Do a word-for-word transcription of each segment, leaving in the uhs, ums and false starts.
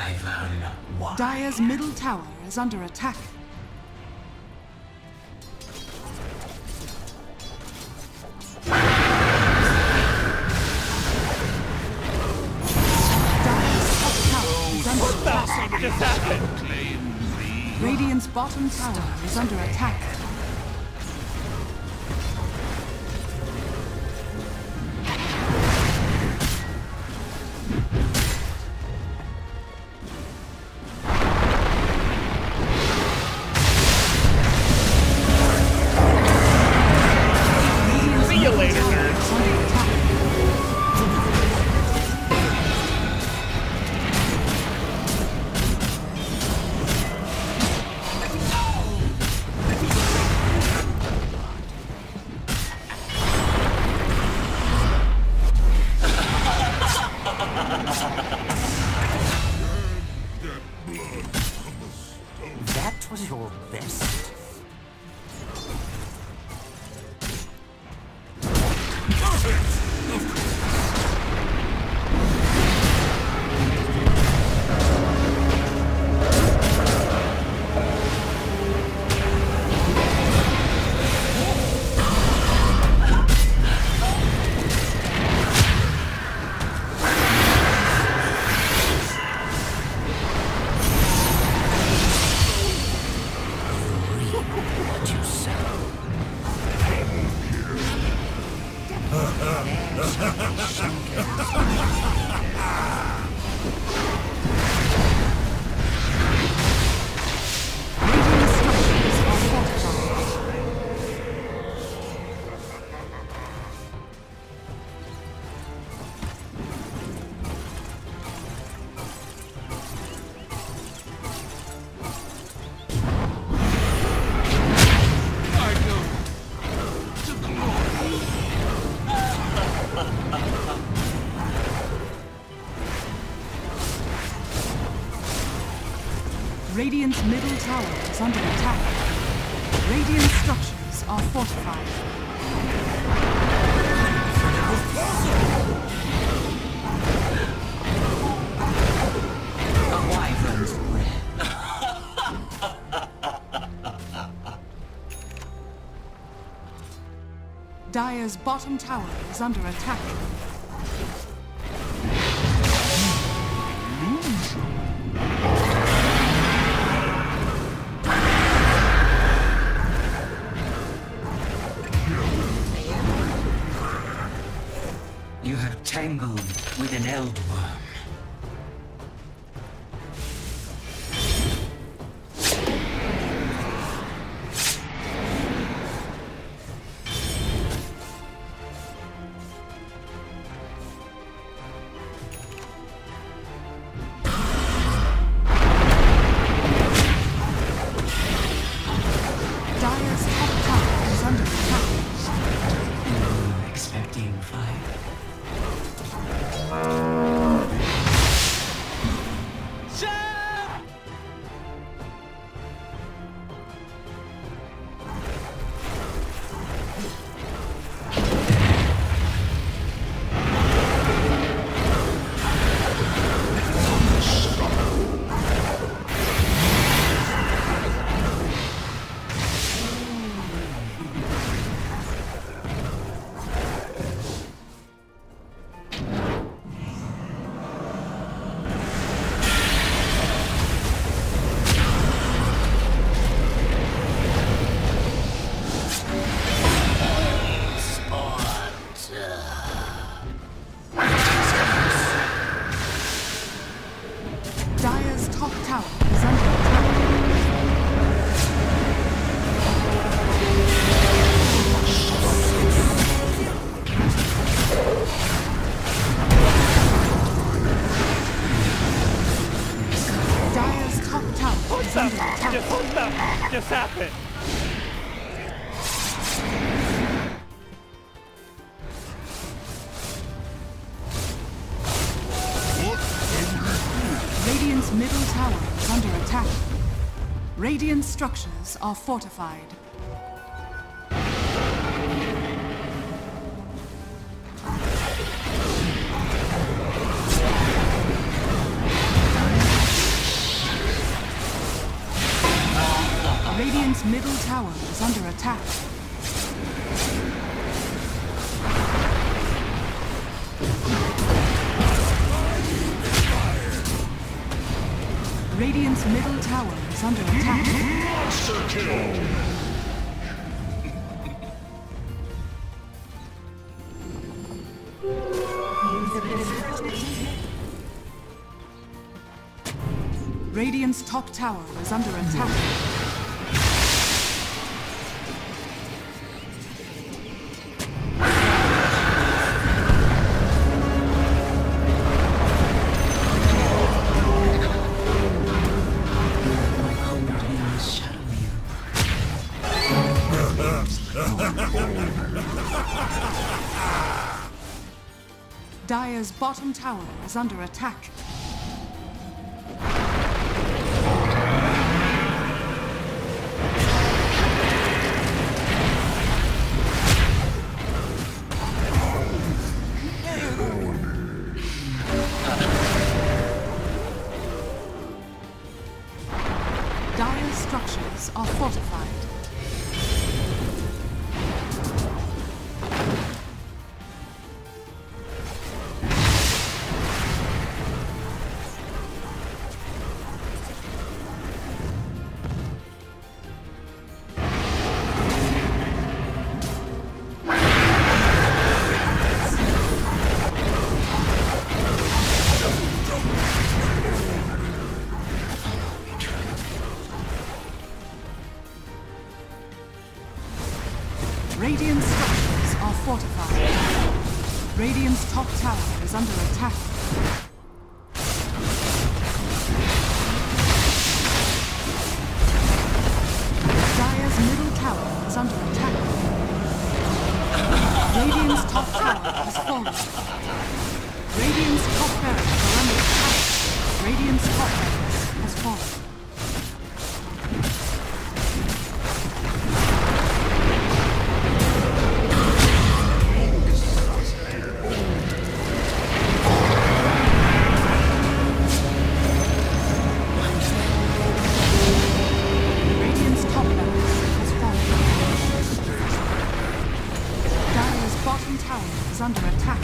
wyvern, why? Dire's middle tower is under attack. What just happened? Radiant's bottom tower is under attack. See you later, nerds. That was your best. What you sow. Radiant's middle tower is under attack. Radiant structures are fortified. A wyvern's breath. Dire's bottom tower is under attack. You have tangled with an eldworm. Dire's top tower is under attack. Mm, expecting fire. Dire's top tower is under attack. Dire's top tower What is the under f- attack. just what the f- just happened? Radiant's middle tower is under attack. Radiant structures are fortified. Radiant's middle tower is under attack. Radiant's middle tower is under attack. Monster kill! Radiant's top tower is under attack. Dire's bottom tower is under attack. Dire's structures are fortified. Radiant's structures are fortified. Radiant's top tower is under attack. Dire's middle tower is under attack. Radiant's top tower has fallen. Radiant's top barracks are under attack. Radiant's top barracks has fallen. Under attack.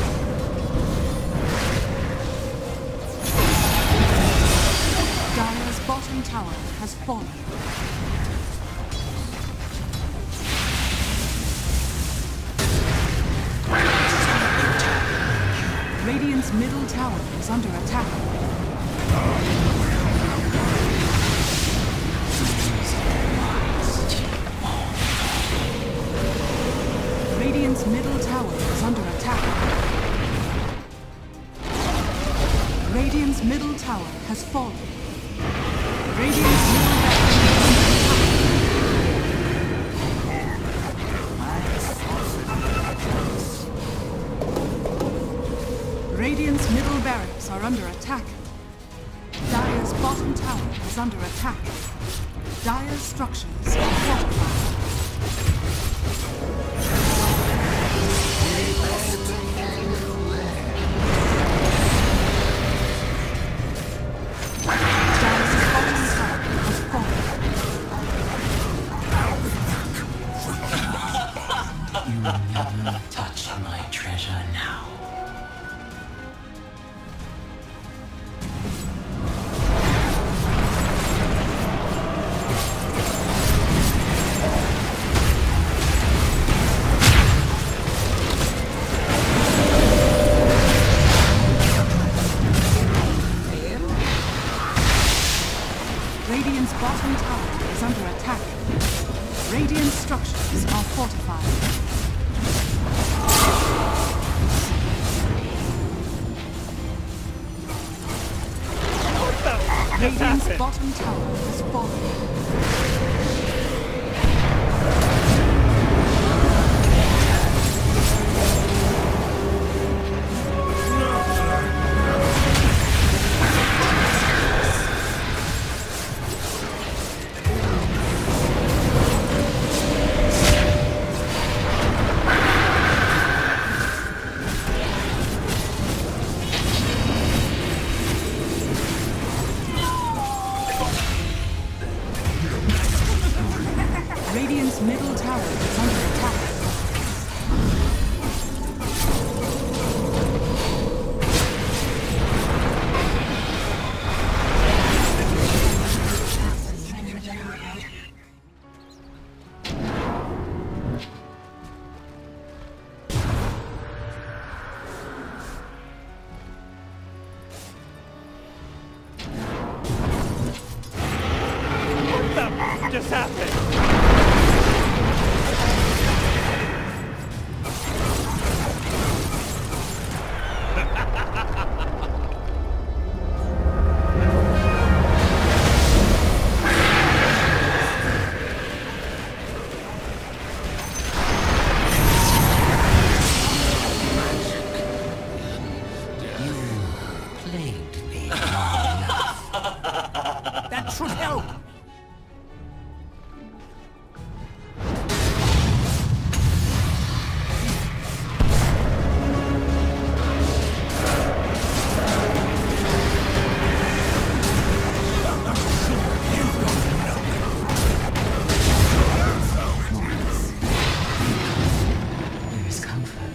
Dire's bottom tower has fallen. Radiant's middle tower is under attack. Radiant's middle tower is under attack. Radiant's middle tower has fallen. Radiant's middle barracks. Radiant's middle barracks are under attack. Dire's bottom tower is under attack. Dire's structures are fortified. Never touch my treasure now. Radiant's bottom tower is under attack. Radiant structures are fortified. Radiant's bottom tower has fallen. middle tower is under attack. What just happened? Plagued me. That should help. There is comfort.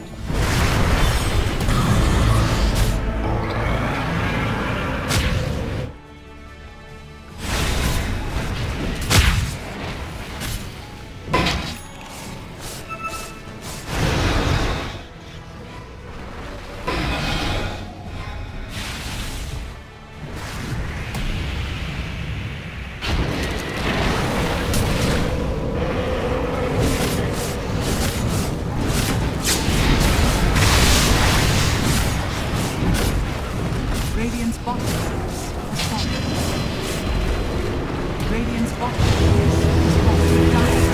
Radiant's bottom tower has fallen. Radiant's bottom tower has fallen. Dire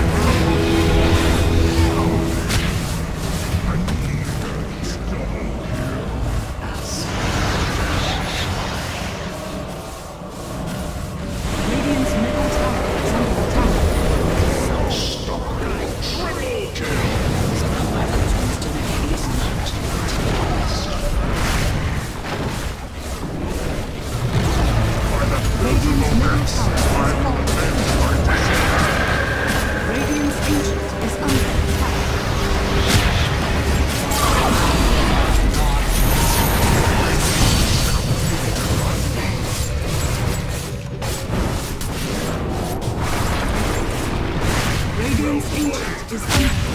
Radiant's middle tower is under attack. Triple kill. Radiant's middle tower has fallen. Radiant's ancient is under attack. Radiant's ancient is under